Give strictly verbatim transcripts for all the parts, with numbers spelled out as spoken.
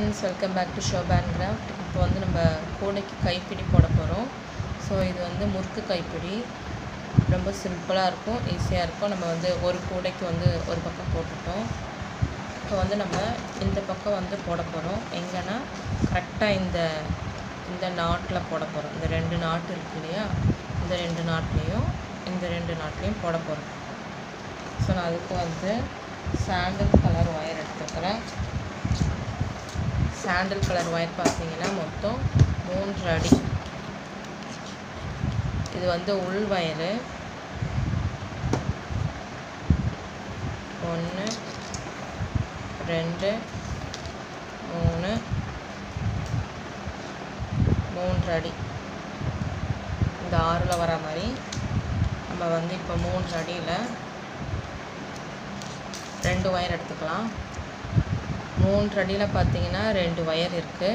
friends, welcome back to Shoba Handcrafts. இப்போ வந்து நம்ம கோடைக்கு கைப்பிடி போட போறோம். சோ இது வந்து முறுக்கு கைப்பிடி. ரொம்ப சிம்பிளா இருக்கும், ஈஸியா இருக்கும். நம்ம வந்து ஒரு கோடைக்கு வந்து ஒரு பக்கம் போட்டுட்டோம். இப்போ வந்து நம்ம இந்த பக்கம் வந்து போட போறோம். எங்கனா கரெக்ட்டா இந்த இந்த நாட்ல போட போறோம். இந்த ரெண்டு நாட் இருக்கு இல்லையா? இந்த ரெண்டு நாட்லயும் இந்த ரெண்டு நாட்லயும் போட போறோம். சோ நான் அதுக்கு வந்து சாண்டல் கலர் வயர் எடுத்துக்கிறேன். சாண்டல் கலர் வயர் பார்த்தீங்கன்னா மொத்தம் மூன்று அடி. இது வந்து உள் வயர். ஒன்று ரெண்டு மூணு மூன்று அடி. இந்த ஆறில் வர மாதிரி நம்ம வந்து இப்போ மூன்று அடியில் ரெண்டு வயர் எடுத்துக்கலாம். மூன்று அடியில் பார்த்தீங்கன்னா ரெண்டு வயர் இருக்குது.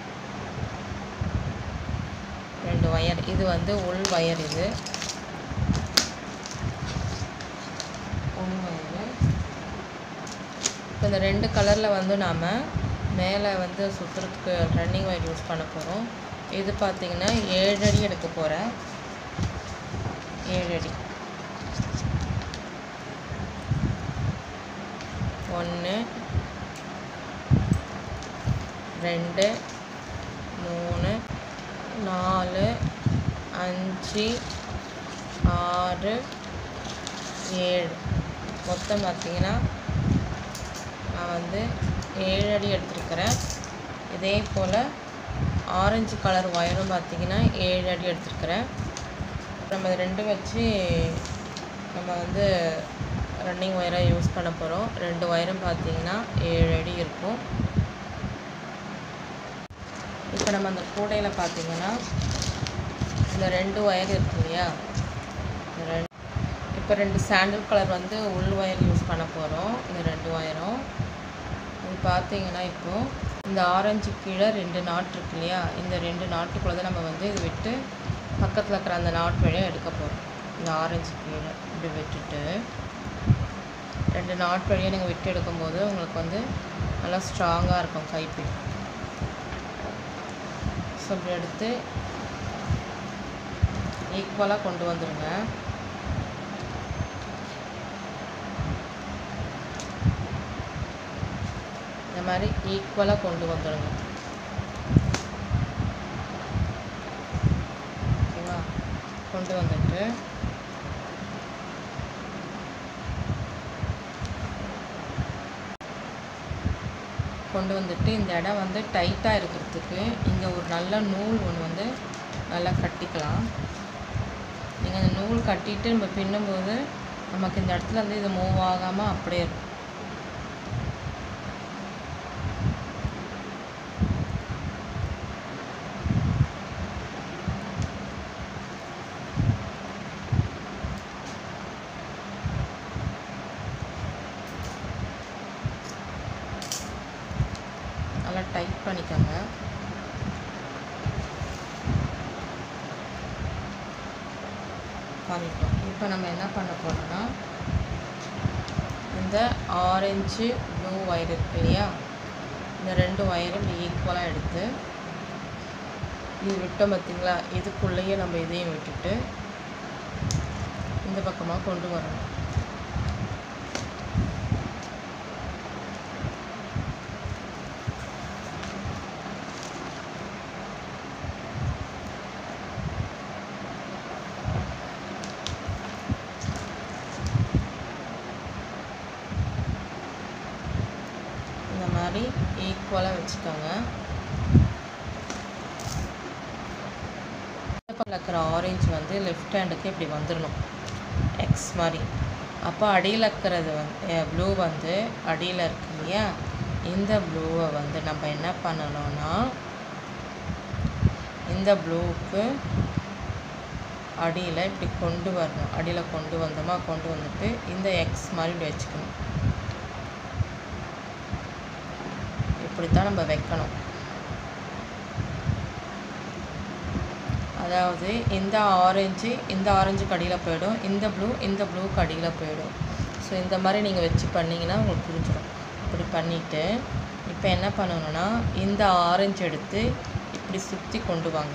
ரெண்டு வயர். இது வந்து உள் வயர். இது உள் வயர். இப்போ இந்த ரெண்டு கலரில் வந்து நாம் மேலே வந்து சுற்றுறதுக்கு ரன்னிங் வயர் யூஸ் பண்ண போகிறோம். இது பார்த்தீங்கன்னா ஏழு அடி எடுக்க போகிறேன். ஏழு அடி. ஒன்று ரெண்டு மூணு நாலு அஞ்சு ஆறு ஏழு. மொத்தம் பார்த்தீங்கன்னா நான் வந்து ஏழு அடி எடுத்துருக்கிறேன். இதே போல் ஆரஞ்சு கலர் வயரும் பார்த்தீங்கன்னா ஏழு அடி எடுத்துருக்கிறேன். நம்ம ரெண்டு வச்சு நம்ம வந்து ரன்னிங் வயராக யூஸ் பண்ண போகிறோம். ரெண்டு வயரும் பார்த்தீங்கன்னா ஏழு அடி இருக்கும். இப்போ நம்ம அந்த கூடையில் பார்த்தீங்கன்னா இந்த ரெண்டு வயர் இருக்கு இல்லையா? ரெண்டு இப்போ ரெண்டு சாண்டல் கலர் வந்து உள் வயர் யூஸ் பண்ண போகிறோம். இந்த ரெண்டு வயரும் இது பார்த்தீங்கன்னா இப்போது இந்த ஆரஞ்சு கீழே ரெண்டு நாட் இருக்கு இல்லையா? இந்த ரெண்டு நாட்டுக்குள்ளே தான் நம்ம வந்து இது விட்டு பக்கத்தில் இருக்கிற அந்த நாட் வழியாக எடுக்க போகிறோம். இந்த ஆரஞ்சு கீழே இப்படி விட்டுட்டு ரெண்டு நாட் வழியாக நீங்கள் விட்டு எடுக்கும்போது உங்களுக்கு வந்து நல்லா ஸ்ட்ராங்காக இருக்கும் கைப்பிடி. ஸோ இப்படி எடுத்து ஈக்குவலாக கொண்டு வந்துடுங்க. இந்த மாதிரி ஈக்குவலாக கொண்டு வந்துடுங்க. ஓகேவா? கொண்டு வந்துட்டு கொண்டு வந்துட்டு இந்த இடம் வந்து டைட்டாக இருக்கிறதுக்கு இங்கே ஒரு நல்ல நூல் ஒன்று வந்து நல்லா கட்டிக்கலாம். நீங்கள் அந்த நூல் கட்டிட்டு நம்ம பின்னும்போது நமக்கு இந்த இடத்துல வந்து இது மூவ் ஆகாமல் அப்படியே இருக்கும். நல்லா டைட் பண்ணிக்கோங்க. பண்ணிட்டோம். இப்போ நம்ம என்ன பண்ண போகிறோம்னா இந்த ஆரஞ்சு ப்ளூ ஒயர் இருக்கு இல்லையா? இந்த ரெண்டு ஒயரும் ஈக்குவலாக எடுத்து இது விட்டோம் பார்த்தீங்களா? இதுக்குள்ளேயே நம்ம இதையும் விட்டுட்டு இந்த பக்கமாக கொண்டு வரணும். மாதிரி ஈக்குவலாக வச்சுக்கோங்க. இருக்கிற ஆரஞ்சு வந்து லெஃப்ட் ஹேண்டுக்கு இப்படி வந்துடணும், எக்ஸ் மாதிரி. அப்போ அடியில் இருக்கிறது வந்து ப்ளூ வந்து அடியில் இருக்கு இல்லையா? இந்த ப்ளூவை வந்து நம்ம என்ன பண்ணணும்னா இந்த ப்ளூவுக்கு அடியில் இப்படி கொண்டு வரணும். அடியில் கொண்டு வந்தோமா கொண்டு வந்துட்டு இந்த எக்ஸ் மாதிரி இப்படி வச்சுக்கணும். இப்படித்தான் நம்ம வைக்கணும். அதாவது இந்த ஆரஞ்சு இந்த ஆரஞ்சு கடியில் போய்டும், இந்த ப்ளூ இந்த ப்ளூ கடியில் போய்டும். ஸோ இந்த மாதிரி நீங்கள் வச்சு பண்ணிங்கன்னா உங்களுக்கு புரிஞ்சிடும். இப்படி பண்ணிவிட்டு இப்போ என்ன பண்ணணும்னா இந்த ஆரஞ்சு எடுத்து இப்படி சுற்றி கொண்டு வாங்க.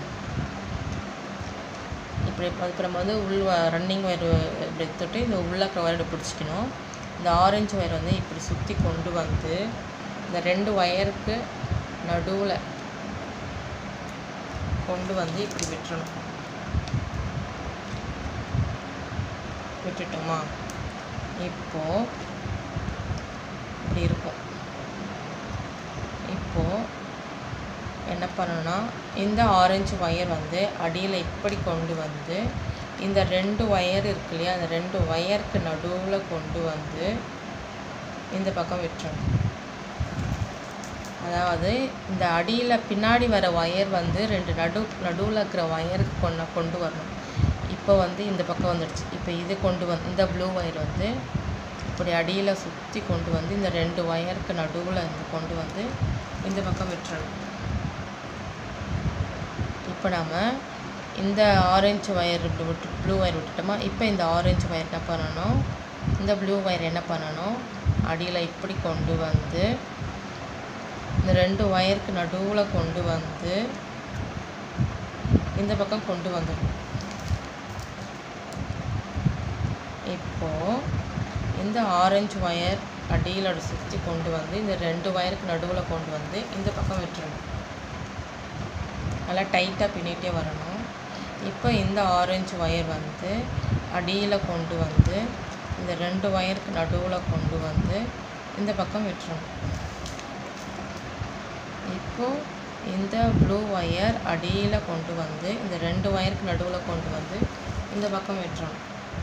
இப்படி இப்போ நம்ம வந்து உள் ரன்னிங் ஒயர் இப்படி எடுத்துட்டு இந்த உள்ளக்க ஒயரை பிடிச்சிக்கணும். இந்த ஆரஞ்சு ஒயர் வந்து இப்படி சுற்றி கொண்டு வந்து இந்த ரெண்டு ஒயருக்கு நடுவில் கொண்டு வந்து இப்படி விட்டுறணும். விட்டுட்டோமா? இப்போது இப்படி இருக்கும். இப்போது என்ன பண்ணணும்னா இந்த ஆரஞ்சு ஒயர் வந்து அடியில் இப்படி கொண்டு வந்து இந்த ரெண்டு ஒயர் இருக்கு இல்லையா, அந்த ரெண்டு ஒயருக்கு நடுவில் கொண்டு வந்து இந்த பக்கம் விட்டுறணும். அதாவது இந்த அடியில் பின்னாடி வர ஒயர் வந்து ரெண்டு நடு நடுவில் இருக்கிற ஒயருக்கு கொண்டு கொண்டு வரணும். இப்போ வந்து இந்த பக்கம் வந்துடுச்சு. இப்போ இது கொண்டு வந்து இந்த ப்ளூ ஒயர் வந்து இப்படி அடியில் சுற்றி கொண்டு வந்து இந்த ரெண்டு ஒயருக்கு நடுவில் இந்த கொண்டு வந்து இந்த பக்கம் விட்டுறணும். இப்போ நம்ம இந்த ஆரஞ்சு ஒயர் இப்படி விட்டு ப்ளூ ஒயர் விட்டுட்டோமா? இப்போ இந்த ஆரஞ்சு ஒயர் என்ன பண்ணணும், இந்த ப்ளூ ஒயர் என்ன பண்ணணும், அடியில் இப்படி கொண்டு வந்து இந்த ரெண்டு ஒயருக்கு நடுவில் கொண்டு வந்து இந்த பக்கம் கொண்டு வந்துடணும். இப்போது இந்த ஆரஞ்சு ஒயர் அடியில் சுற்றி கொண்டு வந்து இந்த ரெண்டு ஒயருக்கு நடுவில் கொண்டு வந்து இந்த பக்கம் விட்டுறணும். நல்லா டைட்டாக பின்னிட்டே வரணும். இப்போ இந்த ஆரஞ்சு ஒயர் வந்து அடியில் கொண்டு வந்து இந்த ரெண்டு ஒயருக்கு நடுவில் கொண்டு வந்து இந்த பக்கம் விட்டுறணும். இப்போது இந்த ப்ளூ ஒயர் அடியில் கொண்டு வந்து இந்த ரெண்டு ஒயருக்கு நடுவில் கொண்டு வந்து இந்த பக்கம் விட்டுறணும்.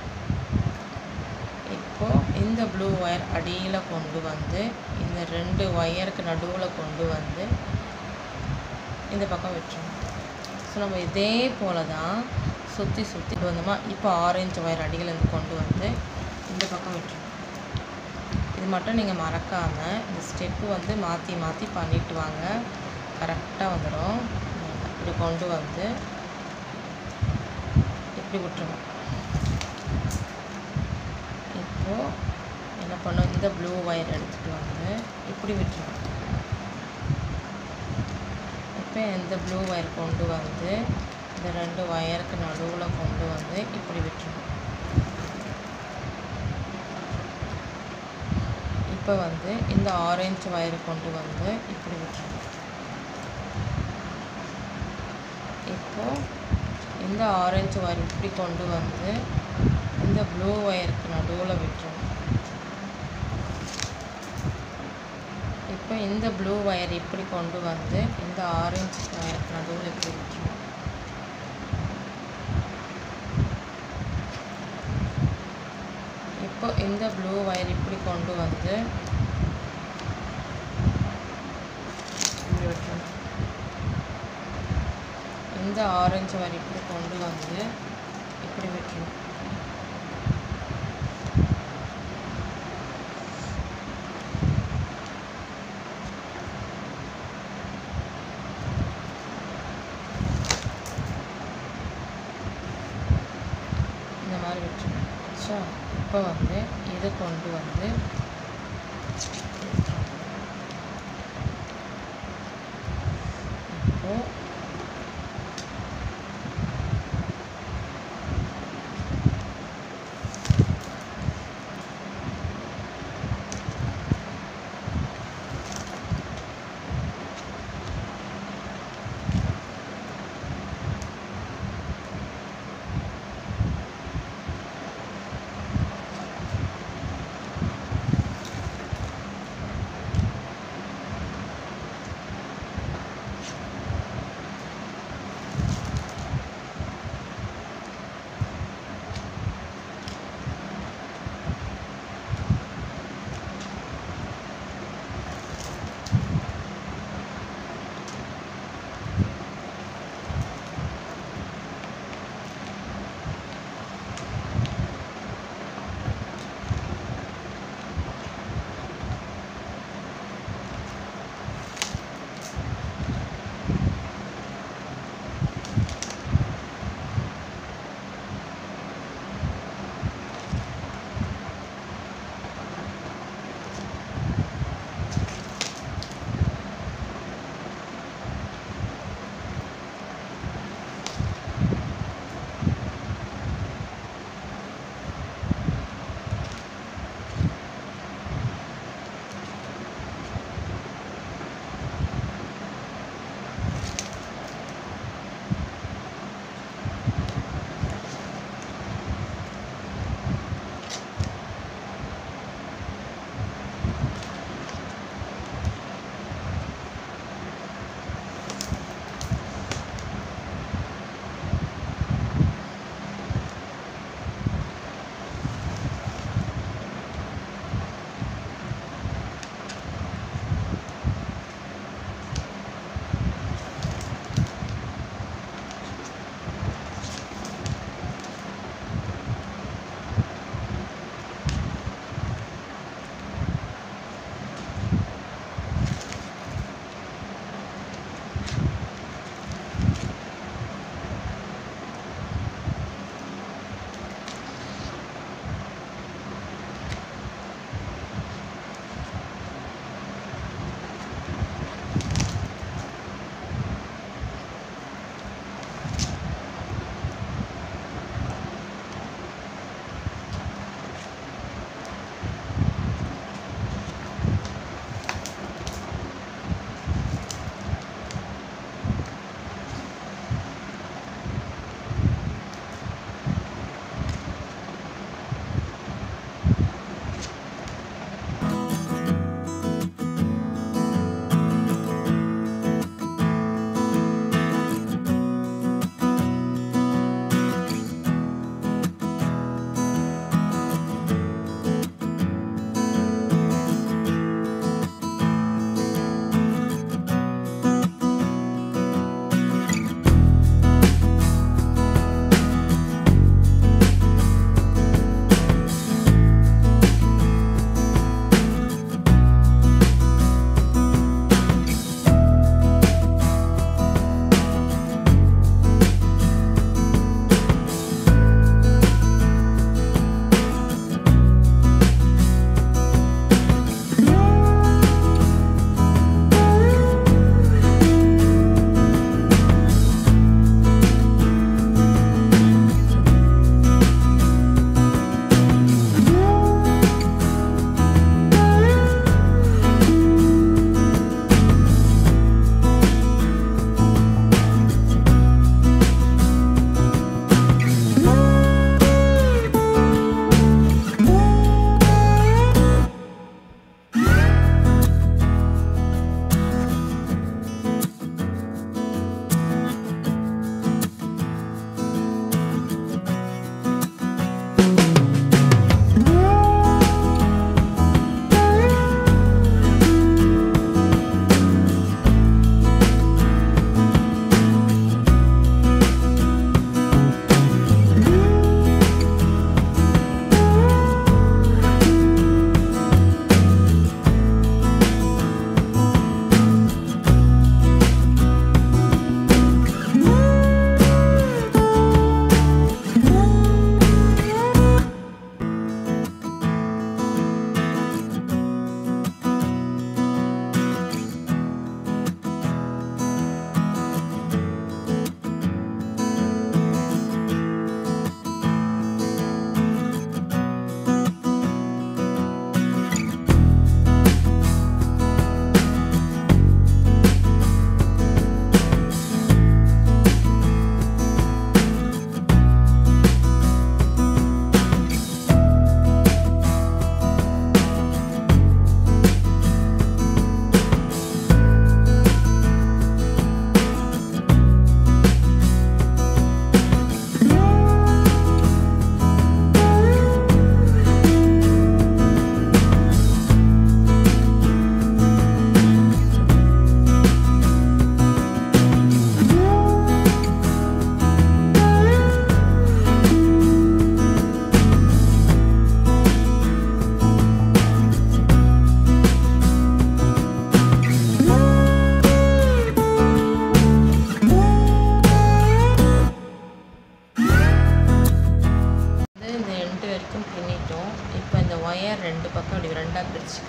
இப்போது இந்த ப்ளூ ஒயர் அடியில் கொண்டு வந்து இந்த ரெண்டு ஒயருக்கு நடுவில் கொண்டு வந்து இந்த பக்கம் விட்டுறணும். ஸோ நம்ம இதே போல் தான் சுற்றி சுற்றி வந்தோமா? இப்போ ஆரஞ்சு ஒயர் அடியிலேருந்து கொண்டு வந்து இந்த பக்கம் விட்டுறணும். இது மட்டும் நீங்கள் மறக்காமல் இந்த ஸ்டெப்பு வந்து மாற்றி மாற்றி பண்ணிட்டு வாங்க, கரெக்டாக வந்துடும். இப்படி கொண்டு வந்து இப்படி விட்டுருணும். இப்போது என்ன பண்ணோம், இந்த ப்ளூ ஒயர் எடுத்துகிட்டு வந்து இப்படி விட்டுருணும். இப்போ இந்த ப்ளூ ஒயர் கொண்டு வந்து இந்த ரெண்டு ஒயருக்கு நடுவில் கொண்டு வந்து இப்படி விட்டுருணும். இப்போ வந்து இந்த ஆரஞ்சு ஒயரை கொண்டு வந்து இப்படி விட்டுருணும். இப்போது இந்த ஆரஞ்சு ஒயர் இப்படி கொண்டு வந்து இந்த ப்ளூ ஒயருக்கு நடுவில் விட்டுருணும். இப்போ இந்த ப்ளூ ஒயர் இப்படி கொண்டு வந்து இந்த ஆரஞ்சு ஒயருக்கு நடுவில் இப்படி விட்டுருணும். இப்போ இந்த ப்ளூ ஒயர் இப்படி கொண்டு வந்து இப்படி விட்டுருணும். இந்த ஆரஞ்சு ஒயர் இப்படி கொண்டு வந்து இப்படி விட்டுருணும். இந்த மாதிரி விட்டுருணும். ஸோ இப்போ வந்து இதை கொண்டு வந்து இப்போது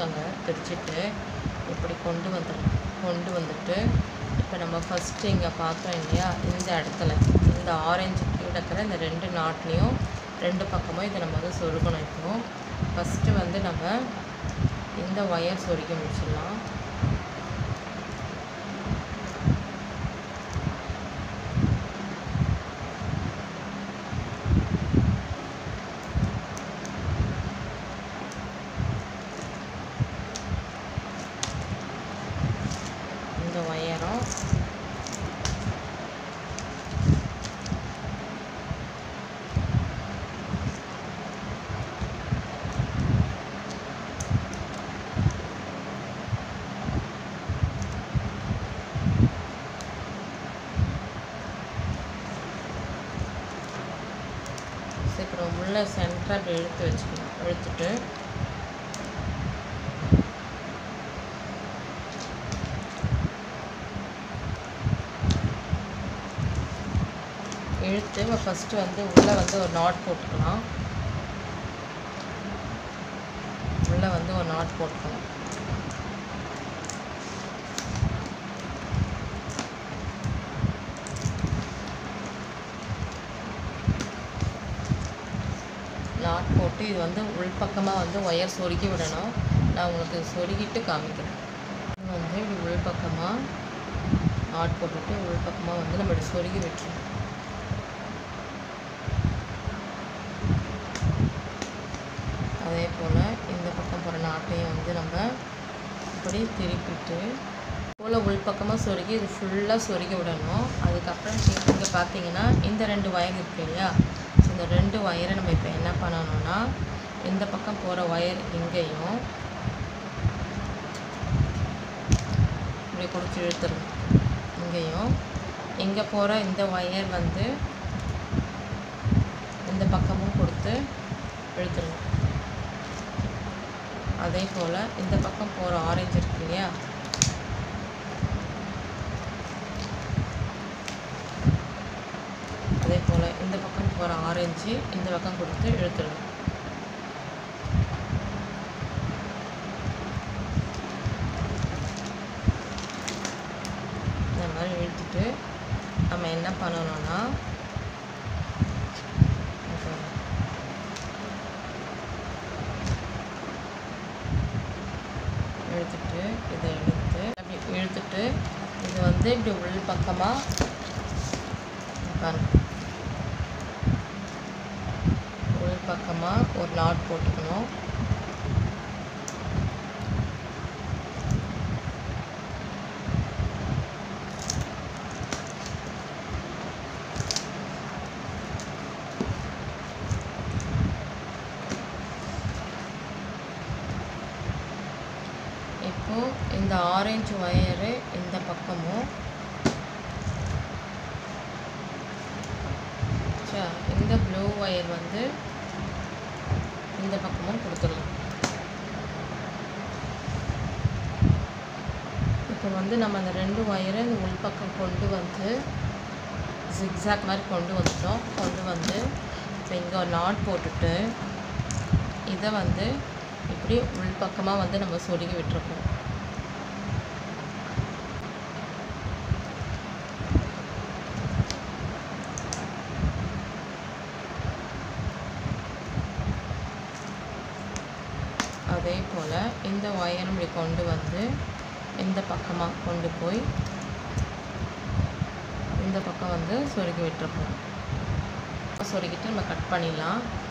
பிரிச்சுக்கோங்க. பிரிச்சுட்டு இப்படி கொண்டு வந்துடணும். கொண்டு வந்துட்டு இப்போ நம்ம ஃபஸ்ட்டு இங்கே பார்த்தோம் இல்லையா, இந்த இடத்துல இந்த ஆரஞ்சு கிடக்கிற இந்த ரெண்டு நாட்லேயும் ரெண்டு பக்கமும் இதை நம்ம வந்து சொருகணும். இப்போது ஃபஸ்ட்டு வந்து நம்ம இந்த ஒயர் சொருகி முடிச்சிடலாம். இந்த ஒயரும் சீக்கிரம் உள்ள சென்டராக அப்படி இழுத்து வச்சுக்கணும். இழுத்துட்டு இழுத்து ஃபஸ்ட்டு வந்து உள்ளே வந்து ஒரு நாட் போட்டுக்கலாம். உள்ளே வந்து ஒரு நாட் போட்டுக்கணும். நாட் போட்டு இது வந்து உள்பக்கமாக வந்து ஒயர் சொருகி விடணும். நான் உங்களுக்கு சொருகிட்டு காமிக்கிறேன். இது வந்து இப்படி உள்பக்கமாக நாட் போட்டுட்டு உள்பக்கமாக வந்து நம்ம இப்படி சொருகி விட்டுருணும். அதே போல் இந்த பக்கம் போகிற நாட்டையும் வந்து நம்ம இப்படி திருப்பிட்டு போல் உள்பக்கமாக சொருகி இது ஃபுல்லாக சொருகி விடணும். அதுக்கப்புறம் இங்கே பார்த்தீங்கன்னா இந்த ரெண்டு ஒயர் இருக்கு இல்லையா, ஸோ இந்த ரெண்டு ஒயரை நம்ம இப்போ என்ன பண்ணணும்னா இந்த பக்கம் போகிற ஒயர் இங்கேயும் இப்படி கொடுத்து இழுத்துடணும். இங்கேயும் இங்கே போகிற இந்த ஒயர் வந்து இந்த பக்கமும் கொடுத்து இழுத்துடணும். அதே போல் இந்த பக்கம் போகிற ஆரஞ்சு இருக்கு இல்லையா, அதே போல் இந்த பக்கம் போகிற ஆரஞ்சு இந்த பக்கம் கொடுத்து இழுத்துடணும். இந்த மாதிரி இழுத்துட்டு நம்ம என்ன பண்ணணும்னா இழுத்துட்டு இதை இழுத்து அப்படி இழுத்துட்டு இது வந்து இப்படி உள் பக்கமாக பாருங்க, உள் பக்கமாக ஒரு நாட் போட்டுக்கணும். இப்போது இந்த ஆரஞ்சு ஒயரு இந்த பக்கமும் இந்த ப்ளூ ஒயர் வந்து இந்த பக்கமும் கொடுத்துடலாம். இப்போ வந்து நம்ம அந்த ரெண்டு ஒயரை இந்த உள்பக்கம் கொண்டு வந்து ஜிக்ஸாக் மாதிரி கொண்டு வந்துட்டோம். கொண்டு வந்து இப்போ இங்கே ஒரு நாட் போட்டுட்டு இதை வந்து இப்படி உள்பக்கமாக வந்து நம்ம சொருகி விட்டுருக்கோம். அதே போல் இந்த ஒயரும் இப்படி கொண்டு வந்து இந்த பக்கமாக கொண்டு போய் இந்த பக்கம் வந்து சொருகி விட்டுருக்கோம். சொருகிட்டு நம்ம கட் பண்ணிடலாம்.